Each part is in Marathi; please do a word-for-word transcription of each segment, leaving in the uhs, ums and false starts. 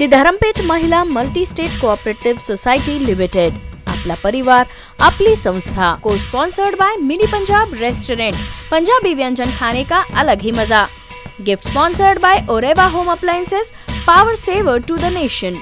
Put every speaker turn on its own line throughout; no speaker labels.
दी Dharampeth Mahila multi state cooperative society limited, आपला परिवार आपली संस्था, co sponsored by mini Punjab restaurant, Punjabi व्यंजन खाने का अलग ही मजा। Gift sponsored by Oreva home appliances, power saver to the nation.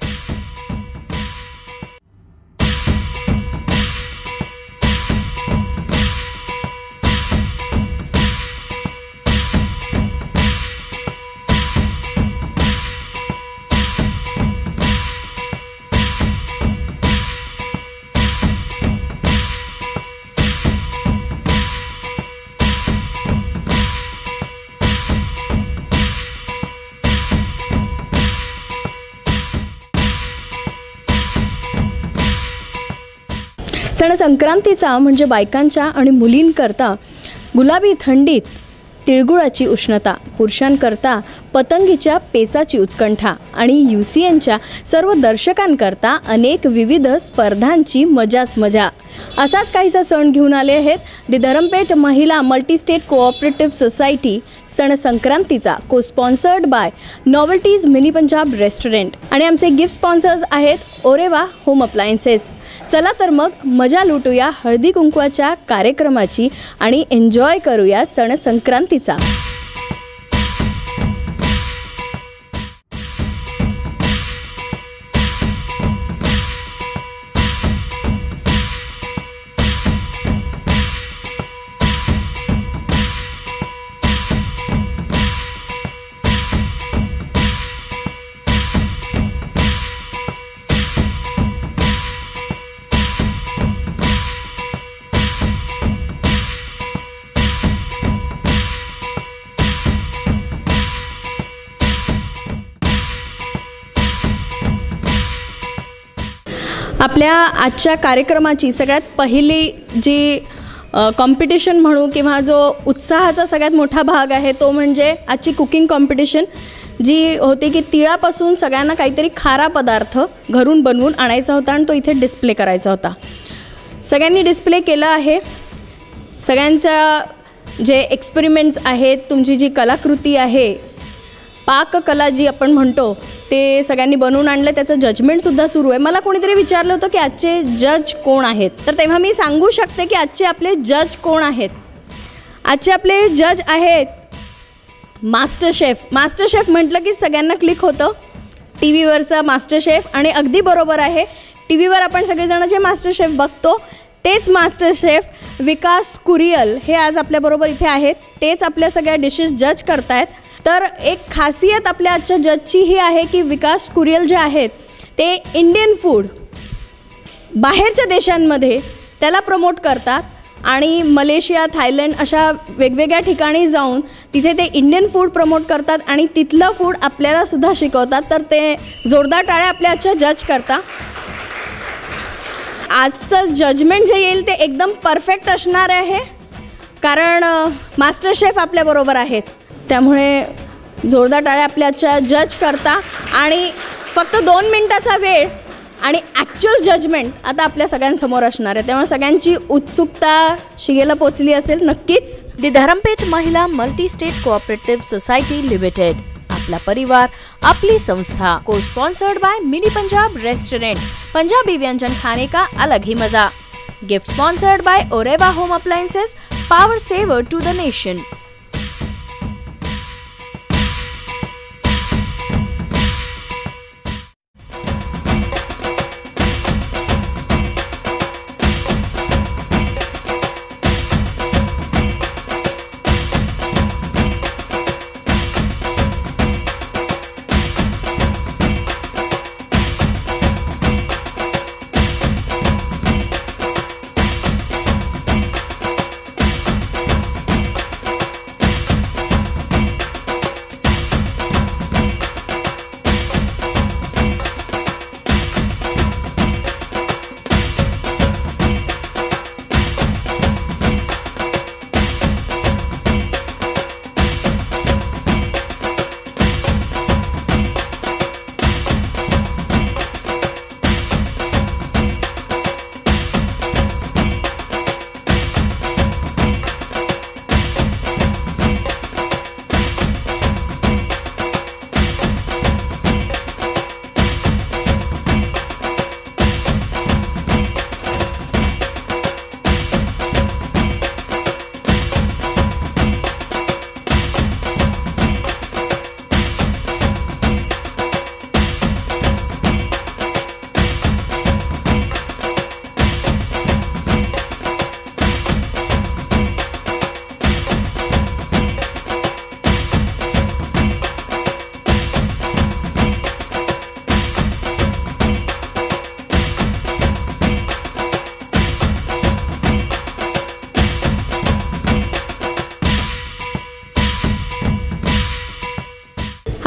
सण संक्रांतीचा म्हणजे बायकांच्या आणि मुलींकरता गुलाबी थंडीत तिळगुळाची उष्णता, पुरुषांकरता पतंगीच्या पेचाची उत्कंठा आणि यू सी एनच्या सर्व दर्शकांकरता अनेक विविध स्पर्धांची मजाच मजा। असाच काहीसा सण घेऊन आले आहेत दी Dharampeth Mahila multi state cooperative society सण संक्रांतीचा, co sponsored by novelties mini Punjab restaurant आणि आमचे गिफ्ट स्पॉन्सर्स आहेत ओरेवा होम अप्लायन्सेस। चला तर मग मजा लुटूया हळदी कुंकवाच्या कार्यक्रमाची आणि एन्जॉय करूया सण संक्रांतीचा। आपल्या आजच्या कार्यक्रमाची सगळ्यात पहिली जी कॉम्पिटिशन म्हणू किंवा जो उत्साहाचा सगळ्यात मोठा भाग आहे तो म्हणजे आजची कुकिंग कॉम्पिटिशन, जी होती की तिळापासून सगळ्यांना काहीतरी खारा पदार्थ घरून बनवून आणायचा होता आणि तो इथे डिस्प्ले करायचा होता। सगळ्यांनी डिस्प्ले केला आहे। सगळ्यांचा जे एक्सपेरिमेंट्स आहेत, तुमची जी कलाकृती आहे, पाककला जी आपण म्हणतो, ते सगळ्यांनी बनवून आणलं। त्याचं जजमेंटसुद्धा सुरू आहे। मला कोणीतरी विचारलं होतं की आजचे जज कोण आहेत, तर तेव्हा मी सांगू शकते की आजचे आपले जज कोण आहेत। आजचे आपले जज आहेत मास्टर शेफ। मास्टर शेफ म्हटलं की सगळ्यांना क्लिक होतं टी व्हीवरचा मास्टर शेफ, आणि अगदी बरोबर आहे। टी व्हीवर आपण सगळेजण जे मास्टर शेफ बघतो तेच मास्टर शेफ विकास कुरियल हे आज आपल्याबरोबर इथे आहेत। तेच आपल्या सगळ्या डिशेस जज करतायत। तर एक खासियत आपल्या आजच्या जजची ही आहे की विकास कुरियल जे आहेत ते इंडियन फूड बाहेरच्या देशांमध्ये त्याला प्रमोट करतात आणि मलेशिया, थायलंड अशा वेगवेगळ्या ठिकाणी जाऊन तिथे ते इंडियन फूड प्रमोट करतात आणि तिथलं फूड आपल्याला सुद्धा शिकवतात। तर ते जोरदार टाळ्या आपल्या आजच्या जज करता। आजचं जजमेंट जे येईल ते एकदम परफेक्ट असणार आहे, कारण मास्टर शेफ आपल्याबरोबर आहेत। त्यामुळे जोरदार टाळ्या आपल्या आजच्या जज करता। आणि फक्त दोन मिनटाचा वेळ आणि ॲक्च्युअल जजमेंट आता आपल्या सगळ्यांसमोर असणार आहे, त्यामुळे सगळ्यांची उत्सुकता शिगेला पोचली असेल नक्कीच।
The Dharampeth Mahila multi state cooperative society limited, आपला परिवार आपली संस्था, co sponsored by mini Punjab restaurant, Punjabi व्यंजन खाने का अलग ही मजा। Gift sponsored by Oreva home appliances, power saver to the nation.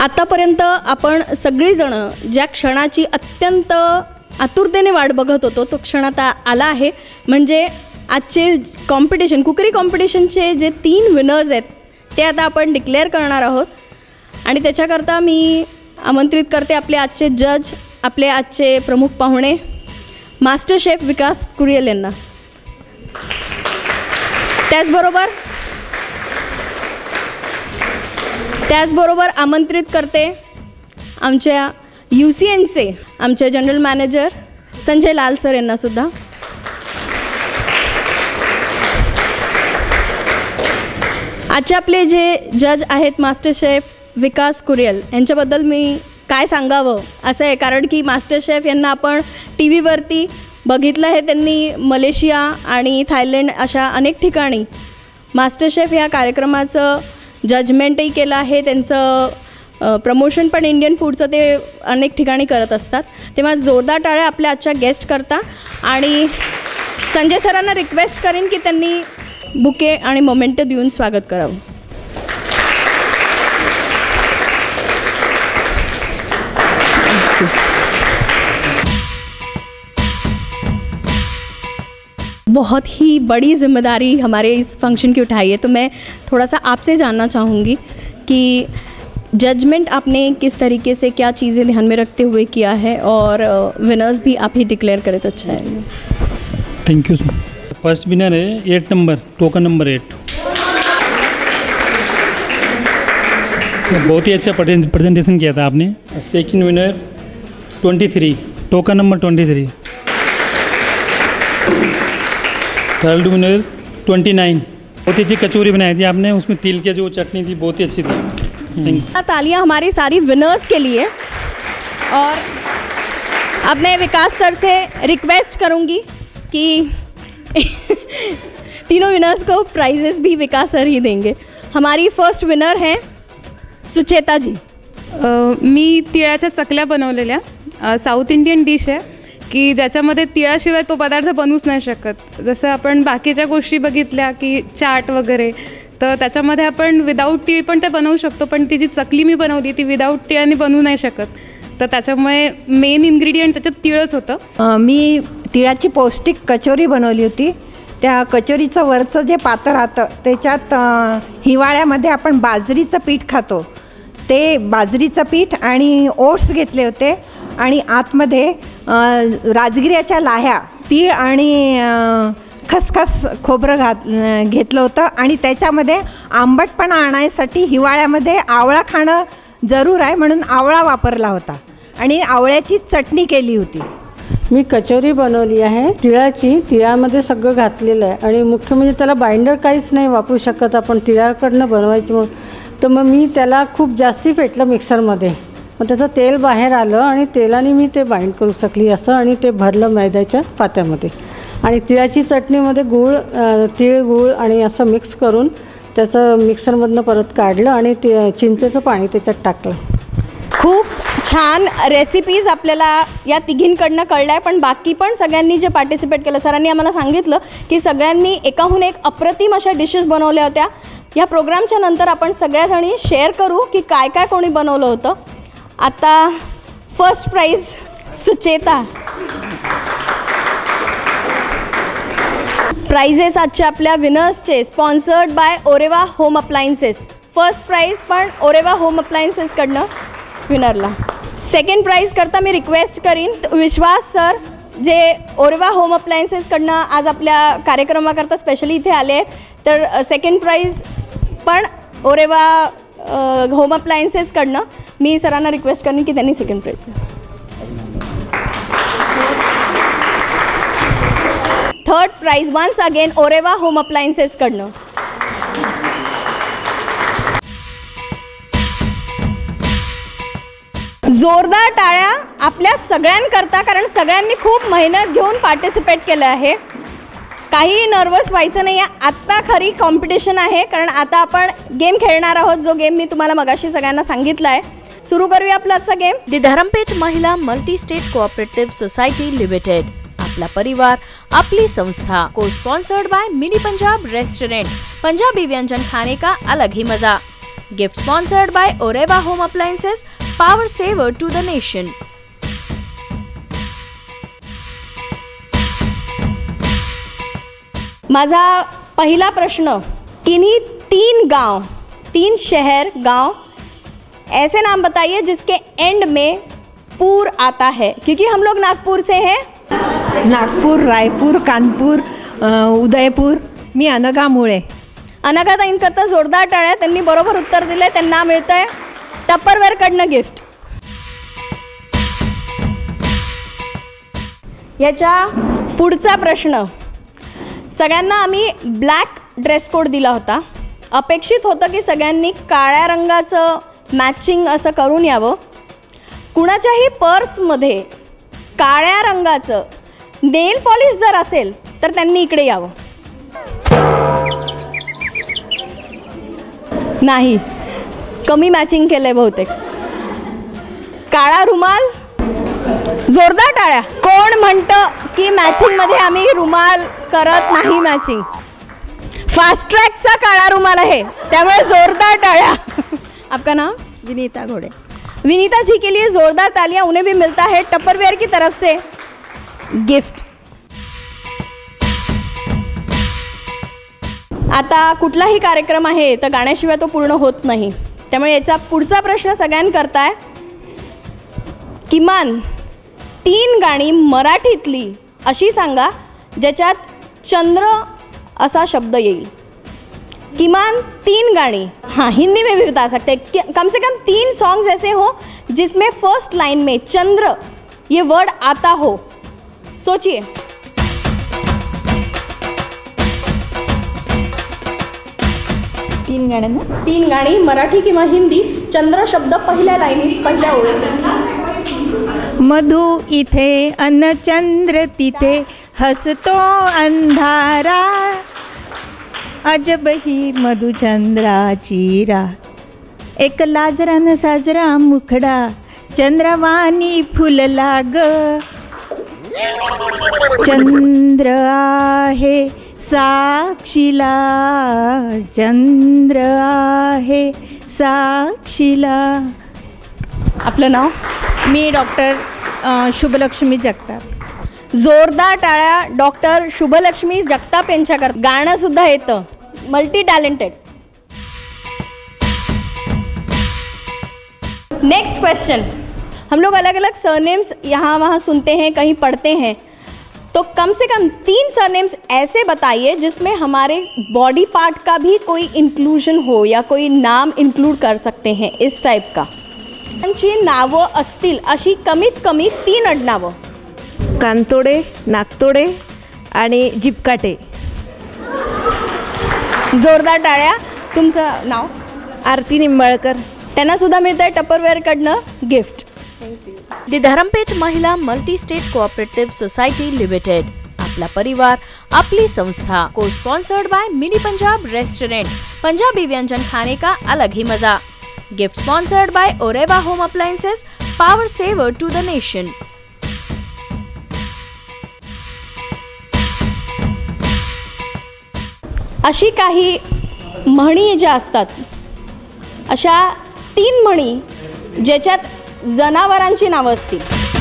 आतापर्यंत आपण सगळीजणं ज्या क्षणाची अत्यंत आतुरतेने वाट बघत होतो तो क्षण आता आला आहे. म्हणजे आजचे कॉम्पिटिशन कुकरी कॉम्पिटिशनचे जे तीन विनर्स आहेत ते आता आपण डिक्लेअर करणार आहोत. आणि त्याच्याकरता मी आमंत्रित करते आपले आजचे जज, आपले आजचे प्रमुख पाहुणे मास्टर शेफ विकास कुरियल यांना. त्याचबरोबर त्याचबरोबर आमंत्रित करते आमच्या यू सी एनचे आमचे general manager Sanjay Lal sir यांनासुद्धा. आजचे आपले जे जज आहेत मास्टर शेफ विकास कुरियल यांच्याबद्दल मी काय सांगावं असं आहे, कारण की मास्टर शेफ यांना आपण टी व्हीवरती बघितलं आहे. त्यांनी मलेशिया आणि थायलंड अशा अनेक ठिकाणी मास्टर शेफ या कार्यक्रमाचं जजमेंटही केलं आहे. त्यांचं प्रमोशन पण इंडियन फूडचं ते अनेक ठिकाणी करत असतात. तेव्हा जोरदार टाळ्या आपल्या आजच्या गेस्ट करता. आणि संजय सरांना रिक्वेस्ट करेन की त्यांनी बुके आणि मोमेंटो देऊन स्वागत करावं. बहुत ही बड़ी जिम्मेदारी हमारे इस फंक्शन की उठाई है, तो मैं थोड़ा सा आपसे जानना चाहूँगी कि जजमेंट आपने किस तरीके से क्या चीज़ें ध्यान में रखते हुए किया है, और विनर्स भी आप ही डिक्लेयर करें तो अच्छा है.
Thank you. फर्स्ट विनर है eight number, token number eight. बहुत ही अच्छा प्रेजेंटेशन किया था आपने. Second winner twenty three, token number twenty three. Third winner twenty nine. बहुत ही अच्छी कचौरी बनाई थी आपने, उसमें तिल की जो चटनी थी बहुत ही अच्छी थी.
तालियां हमारी सारी विनर्स के लिए. और अब मैं विकास सर से रिक्वेस्ट करूंगी कि तीनों विनर्स को प्राइजेस भी विकास सर ही देंगे. हमारी फर्स्ट विनर हैं सुचेता जी.
मी तिळाच्या चकल्या बनवलेल्या. साऊथ इंडियन डिश आहे की ज्याच्यामध्ये तिळाशिवाय तो पदार्थ बनवूच नाही शकत. जसं आपण बाकीच्या गोष्टी बघितल्या की चाट वगैरे, तर त्याच्यामध्ये आपण विदाऊट तीळ पण ते बनवू शकतो, पण ती जी चकली मी बनवली ती विदाऊट तिळाने बनवू नाही शकत. तर त्याच्यामुळे मेन इन्ग्रेडियंट त्याच्यात तिळच होतं.
मी तिळाची पौष्टिक कचोरी बनवली होती. त्या कचोरीचं वरचं जे पात्र राहतं त्याच्यात हिवाळ्यामध्ये आपण बाजरीचं पीठ खातो, ते बाजरीचं पीठ आणि ओट्स घेतले होते. आणि आतमध्ये राजगिऱ्याच्या लाह्या, तीळ आणि खसखस खोबरं घात घेतलं होतं. आणि त्याच्यामध्ये आंबटपणा आणण्यासाठी हिवाळ्यामध्ये आवळा खाणं जरूर आहे म्हणून आवळा वापरला होता आणि आवळ्याची चटणी केली होती.
मी कचोरी बनवली आहे तिळाची. तिळामध्ये सगळं घातलेलं आहे आणि मुख्य म्हणजे त्याला बाइंडर काहीच नाही वापरू शकत आपण तिळाकडनं बनवायची म्हणून. तर मग मी त्याला खूप जास्ती फेटलं मिक्सरमध्ये, मग त्याचं तेल बाहेर आलं आणि तेलाने मी ते बाइंड करू शकली असं, आणि ते भरलं मैद्याच्या पात्यामध्ये. आणि तिळाची चटणीमध्ये गूळ, तीळ गूळ आणि असं मिक्स करून त्याचं मिक्सरमधनं परत काढलं आणि ते चिंचेचं पाणी त्याच्यात टाकलं.
खूप छान रेसिपीज आपल्याला या तिघींकडनं कळल्या आहे. पण बाकी पण सगळ्यांनी जे पार्टिसिपेट केलं, सरांनी आम्हाला सांगितलं की सगळ्यांनी एकाहून एक अप्रतिम अशा डिशेस बनवल्या होत्या. या प्रोग्रामच्या नंतर आपण सगळ्याजणी शेअर करू की काय काय कोणी बनवलं होतं. आता फर्स्ट प्राइज सुचेता. प्राइजेस आजच्या आपल्या विनर्सचे sponsored by Oreva home appliances. First prize पण ओरेवा होम अप्लायन्सेसकडनं विनरला. सेकंड प्राइज करता मी रिक्वेस्ट करीन विश्वास सर, जे ओरेवा होम अप्लायन्सेसकडनं आज आपल्या कार्यक्रमाकरता स्पेशली इथे आले आहेत. तर सेकंड प्राइज पण ओरेवा होम अप्लायन्सेसकडनं मी सरांना रिक्वेस्ट करेन की त्यांनी second prize. Third prize once again Oreva home अप्लायन्सेसकडनं. जोरदार टाळ्या आपल्या सगळ्यांकरता, कारण सगळ्यांनी खूप मेहनत घेऊन पार्टिसिपेट केलं आहे. काही नर्वस व्हायचं नाही आहे. आत्ता खरी कॉम्पिटिशन आहे, कारण आता आपण गेम खेळणार आहोत, जो गेम मी तुम्हाला मगाशी सगळ्यांना सांगितला आहे. सुरू करूया आपला आजचा game.
The Dharampeth Mahila multi state cooperative society limited. आपला परिवार, आपली संस्था. Co sponsored by mini Punjab restaurant. Punjabi व्यंजन खाने का अलग ही मजा. Gift sponsored by Oreva home appliances, power saver to the nation.
माझा पहिला प्रश्न, किन्हीं तीन गांव, तीन शहर गांव ऐसे नाम बताइए जिसके एंड में पूर आता है, क्योंकि हम लोग नागपुर से हैं.
नागपूर, रायपूर, कानपूर, अ, उदयपूर. मी अनघा मुळे.
अनघाताईंकरता जोरदार टाळ्या. त्यांनी बरोबर उत्तर दिले. त्यांना मिळतंय टप्परवेअरकडनं गिफ्ट. याच्या पुढचा प्रश्न, सगळ्यांना आम्ही ब्लॅक ड्रेस कोड दिला होता. अपेक्षित होतं की सगळ्यांनी काळ्या रंगाचं मॅचिंग असं करून यावं. कुणाच्याही पर्समध्ये काळ्या रंगाचं नेल पॉलिश जर असेल तर त्यांनी इकडे यावं. नाही, कमी मॅचिंग केलं आहे बहुतेक. काळा रुमाल, जोरदार टाळ्या. कोण म्हणतं की मॅचिंगमध्ये आम्ही रुमाल करत नाही मॅचिंग? फास्ट ट्रॅकचा काळा रुमाल आहे, त्यामुळे जोरदार टाळ्या. आपका नाम?
विनीता घोड़े.
विनीता जी के लिए जोरदार तालियां. उन्हें भी मिलता है टप्परवेयर की तरफ से गिफ्ट. आता कुठलाही कार्यक्रम आहे तर गाण्याशिवाय तो पूर्ण होत नाही. त्यामुळे याचा पुढचा प्रश्न सगळ्यांकरता आहे. किमान तीन गाणी मराठीतली अशी सांगा ज्याच्यात चंद्र असा शब्द येईल. किमान तीन गाणी. हाँ, हिंदी में भी बता सकते हैं. कम से कम तीन सॉन्ग्स ऐसे हो जिसमें फर्स्ट लाइन में चंद्र ये वर्ड आता हो. सोचिए.
तीन गाण्यांना
तीन गाणी मराठी किंवा हिंदी, चंद्र शब्द पहिल्या लाईनीत, पहिल्या ओळीत.
मधु इथे अन चंद्र तिथे हसतो अंधारा, अजब ही मधुचंद्राची रा. एक लाजरा न साजरा मुखडा, चंद्रवाणी फुलला ग. चंद्र आहे साक्षीला, चंद्र आहे साक्षीला.
आपलं नाव?
मी डॉक्टर शुभलक्ष्मी जगताप.
जोरदार टाळ्या डॉक्टर शुभलक्ष्मी जगताप यांच्याकर. गाणं सुद्धा येतं. Multi talented. Next question. हम लोग अलग अलग सरनेम्स यहाँ वहाँ सुनते हैं, कहीं पढ़ते हैं, तो कम से कम तीन सरनेम्स ऐसे बताइए जिसमें हमारे बॉडी पार्ट का भी कोई इंक्लूजन हो या कोई नाम इंक्लूड कर सकते हैं, इस टाइप का. त्यांची नावं असतील अशी कमीत कमी तीन आडनावं.
कांतोडे, नागतोडे आणि जिपकाटे.
जोरदार टाळ्या. तुमचं नाव?
आरती निंबाळकर.
त्यांना सुद्धा मिळतं आहे टप्परवेअरकडनं gift.
The Dharampeth Mahila multi state cooperative society limited. आपला परिवार, आपली संस्था. Co sponsored by mini Punjab restaurant. Punjabi व्यंजन खाने का अलग ही मजा. Gift sponsored by Oreva home appliances, power saver to the nation.
अशी काही म्हणी ज्या असतात, अशा तीन म्हणी ज्याच्यात जनावरांची नावं असतील.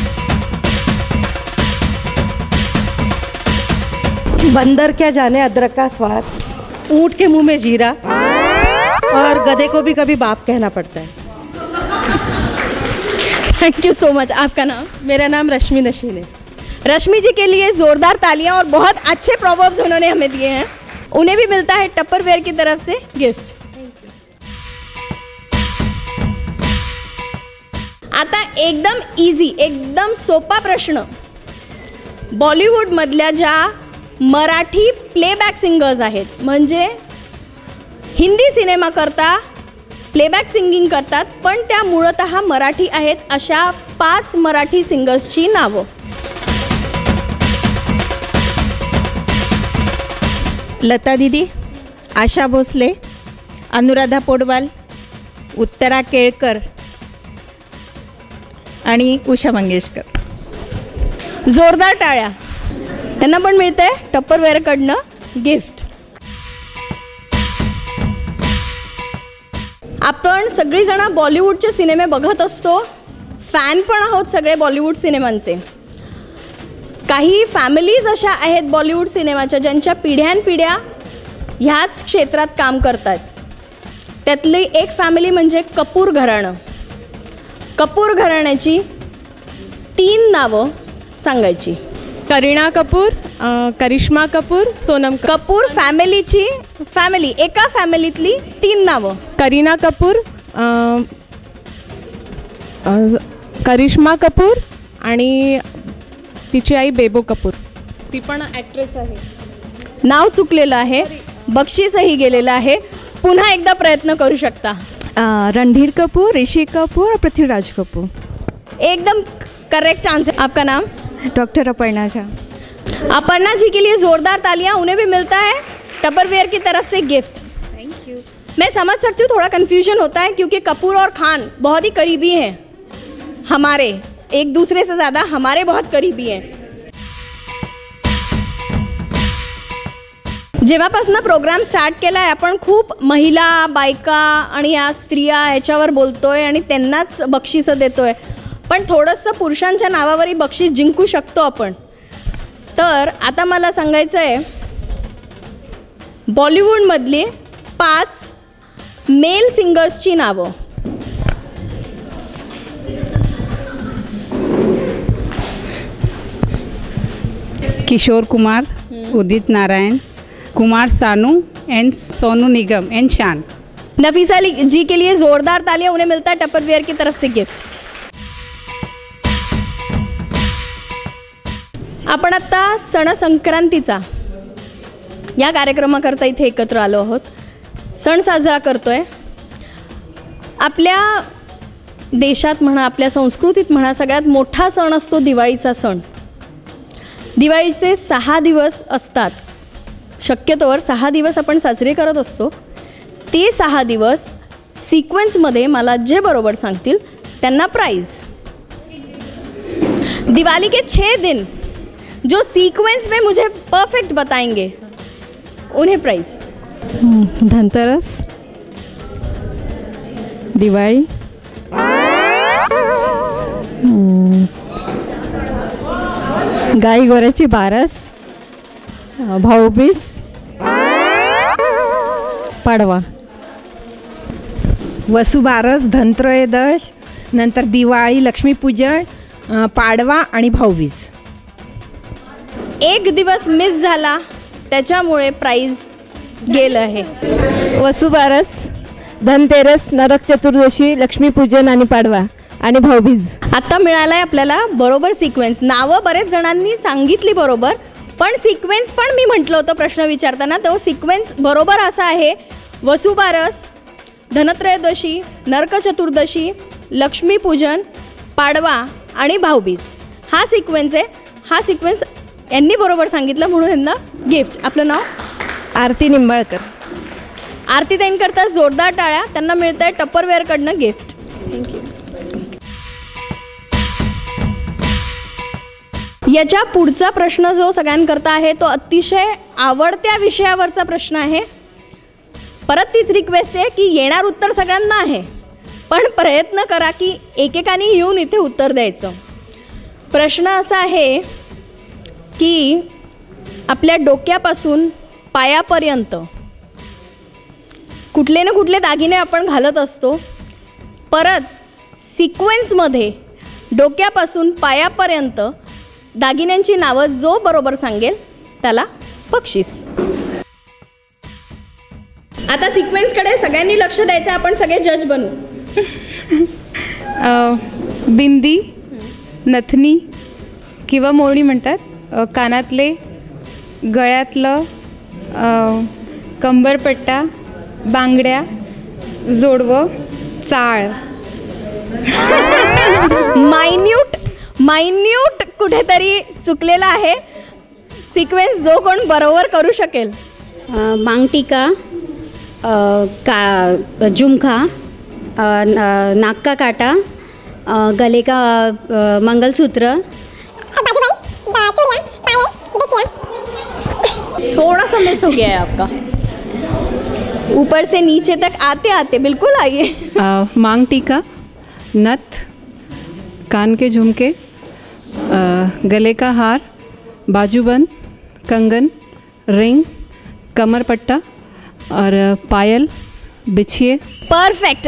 बंदर क्या जाने अदरक का स्वाद, ऊँट के मुंह में जीरा, और गधे को भी कभी बाप कहना पड़ता है.
Thank you so much. आपका नाम?
मेरा नाम रश्मि नशीन है.
रश्मि जी के लिए जोरदार तालियां. और बहुत अच्छे प्रोवर्ब्स उन्होंने हमें दिए हैं. उन्हें भी मिलता है टप्परवेयर की तरफ से गिफ्ट. आता एकदम इजी, एकदम सोपा प्रश्न. बॉलिवूडमधल्या ज्या मराठी प्लेबॅक सिंगर्स आहेत, म्हणजे हिंदी सिनेमाकरता प्लेबॅक सिंगिंग करतात पण त्या मूळतः मराठी आहेत, अशा पाच मराठी सिंगर्सची नावं.
लता दीदी, आशा भोसले, अनुराधा पोडवाल, उत्तरा केळकर आणि उषा मंगेशकर.
जोरदार टाळ्या. त्यांना पण मिळते टप्परवेअरकडनं गिफ्ट. आपण सगळीजणं बॉलिवूडचे सिनेमे बघत असतो, फॅन पण आहोत सगळे बॉलिवूड सिनेमांचे. काही फॅमिलीज अशा आहेत बॉलिवूड सिनेमाच्या ज्यांच्या पिढ्यानपिढ्या ह्याच क्षेत्रात काम करतात. त्यातली एक फॅमिली म्हणजे कपूर घराणं. कपूर घराण्याची तीन नावं सांगायची.
करीना कपूर, करिश्मा कपूर, सोनम
कपूर फॅमिलीची फॅमिली एका फॅमिलीतली तीन नावं.
करीना कपूर, करिश्मा कपूर आणि तिची आई बेबो कपूर.
ती पण ॲक्ट्रेस आहे. नाव चुकलेलं आहे, बक्षीसही गेलेलं आहे. पुन्हा एकदा प्रयत्न करू शकता.
रणधीर कपूर, ऋषि कपूर और पृथ्वीराज कपूर.
एकदम करेक्ट आंसर. आपका नाम?
डॉक्टर अपर्णा झा.
अपर्णा जी के लिए ज़ोरदार तालियां. उन्हें भी मिलता है टपरवेयर की तरफ से गिफ्ट.
Thank you.
मैं समझ सकती हूँ थोड़ा कन्फ्यूजन होता है क्योंकि कपूर और खान बहुत ही करीबी हैं, हमारे एक दूसरे से ज़्यादा हमारे बहुत करीबी हैं. जेव्हापासून प्रोग्राम स्टार्ट केला आहे आपण खूप महिला, बायका आणि या स्त्रिया ह्याच्यावर बोलतोय आणि त्यांनाच बक्षिसं देतोय. पण थोडंसं पुरुषांच्या नावावरही बक्षीस जिंकू शकतो आपण. तर आता मला सांगायचं आहे बॉलिवूडमधली पाच मेल सिंगर्सची नावं.
Kishore Kumar, Udit Narayan, Kumar Sanu and Sonu Nigam and Shaan.
नफीसा जी के लिए ज़ोरदार तालियां. उन्हें मिलता है टपरवेयर की तरफ से गिफ्ट. आपण आत्ता सण संक्रांतीचा या कार्यक्रमाकरता इथे एकत्र आलो आहोत. सण साजरा करतोय. आपल्या देशात म्हणा, आपल्या संस्कृतीत म्हणा, सगळ्यात मोठा सण असतो दिवाळीचा सण. दिवाळीचे सहा दिवस असतात. शक्यतोवर सहा दिवस आपण साजरे करत असतो. ते सहा दिवस सिक्वेन्समध्ये मला जे बरोबर सांगतील त्यांना प्राइज़. दिवाली के छः दिन जो सीक्वेंस में मुझे परफेक्ट बताएंगे उन्हें प्राइज़.
धनतेरस, दिवाळी, गाई गोऱ्याची बारस, भाऊबीज, पाडवा.
वसुबारस, धनत्रयोदश, नंतर दिवाळी, लक्ष्मीपूजन, पाडवा आणि भाऊबीज.
एक दिवस मिस झाला त्याच्यामुळे प्राइज गेलं आहे.
वसुबारस, धनतेरस, नरक चतुर्दशी, लक्ष्मीपूजन आणि पाडवा आणि भाऊबीज.
आता मिळाला आहे आपल्याला बरोबर सिक्वेन्स. नावं बरेच जणांनी सांगितली बरोबर, पण सिक्वेन्स पण मी म्हटलं होतं प्रश्न विचारताना, तो सिक्वेन्स बरोबर असा आहे. वसुबारस, धनत्रयोदशी, नरक चतुर्दशी, लक्ष्मीपूजन, पाडवा आणि भाऊबीज हा सिक्वेन्स आहे. हा सिक्वेन्स यांनी बरोबर सांगितलं म्हणून यांना गिफ्ट. आपलं नाव?
आरती निंबाळकर.
आरती ताईंकरता जोरदार टाळ्या. त्यांना मिळतं आहे टपरवेअरकडनं गिफ्ट. थँक्यू. याच्या पुढचा प्रश्न जो सगळ्यांकरता आहे तो अतिशय आवडत्या विषयावरचा प्रश्न आहे. परत तीच रिक्वेस्ट आहे की येणार उत्तर सगळ्यांना आहे, पण प्रयत्न करा की एकेकाने येऊन इथे उत्तर द्यायचं. प्रश्न असा आहे की आपल्या डोक्यापासून पायापर्यंत कुठले ना कुठले दागिने आपण घालत असतो. परत सिक्वेन्समध्ये डोक्यापासून पायापर्यंत दागिन्यांची नावं जो बरोबर सांगेल त्याला बक्षीस. आता सिक्वेन्सकडे सगळ्यांनी लक्ष द्यायचं. आपण सगळे जज बनू.
बिंदी, नथनी किंवा मोरणी म्हणतात, कानातले, गळ्यातलं, कंबरपट्टा, बांगड्या, जोडवं, चाळ.
मायन्यूट मायन्यूट कुठेतरी चुकलेला आहे. सिक्वेन्स जो कोण बरोबर करू शकेल.
मांगटिका, का झुमका, नाक का काटा, गले का मंगलसूत्र.
थोड़ा सा मिस हो गया है आपका. ऊपर से नीचे तक आते आते बिल्कुल आइए।
आ, मांग टीका, नथ, कान के झुमके, आ, गले का हार, बाजूबंद, कंगन, रिंग, कमर पट्टा और पायल, बिछिए।
परफेक्ट।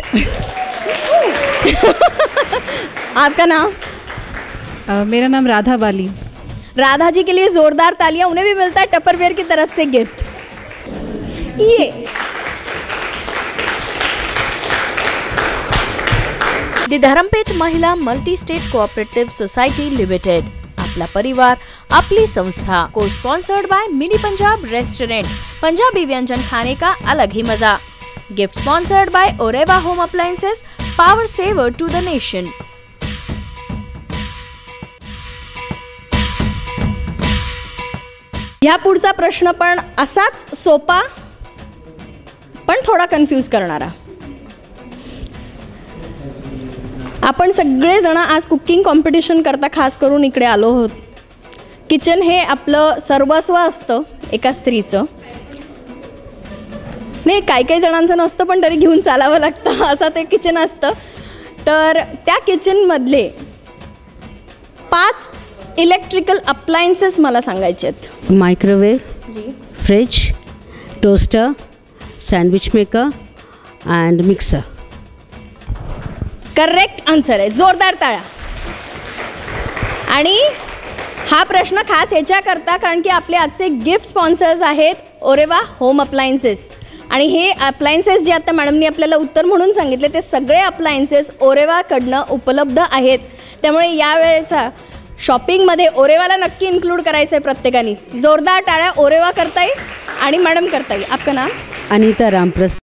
आपका नाम?
आ, मेरा नाम राधा बाली।
राधा जी के लिए जोरदार तालियां, उन्हें भी मिलता है टपरवेयर की तरफ से गिफ्ट। ये
the Dharampeth Mahila multi state cooperative society limited, आपला परिवार आपली संस्था, co sponsored by mini Punjab restaurant, Punjabi व्यंजन खाने का अलग ही मजा। Gift sponsored by Oreva home appliances, power saver to the nation.
ह्या पुढचा प्रश्न पण असाच सोपा पण थोडा कन्फ्यूज करणारा। आपण सगळेजण आज कुकिंग कॉम्पिटिशन करता खास करून इकडे आलो आहोत। किचन हे आपलं सर्वस्व असतं एका स्त्रीचं, नाही काही काही जणांचं नसतं पण तरी घेऊन चालावं लागतं असं ते किचन असतं। तर त्या किचनमधले पाच इलेक्ट्रिकल अप्लायन्सेस मला सांगायचे आहेत।
Microwave, fridge, toaster, sandwich maker and mixer.
Correct answer आहे, जोरदार टाळ्या। आणि हा प्रश्न खास याच्याकरता कारण की आपले आजचे गिफ्ट स्पॉन्सर्स आहेत ओरेवा होम अप्लायन्सेस, आणि हे अप्लायन्सेस जे आता मॅडमनी आपल्याला उत्तर म्हणून सांगितले ते सगळे अप्लायन्सेस ओरेवाकडनं उपलब्ध आहेत। त्यामुळे यावेळेचा शॉपिंगमध्ये ओरेवाला नक्की इन्क्लूड करायचं आहे प्रत्येकाने। जोरदार टाळ्या ओरेवा करताय आणि मॅडम करताय। आपका नाम?
अनीता रामप्रसाद।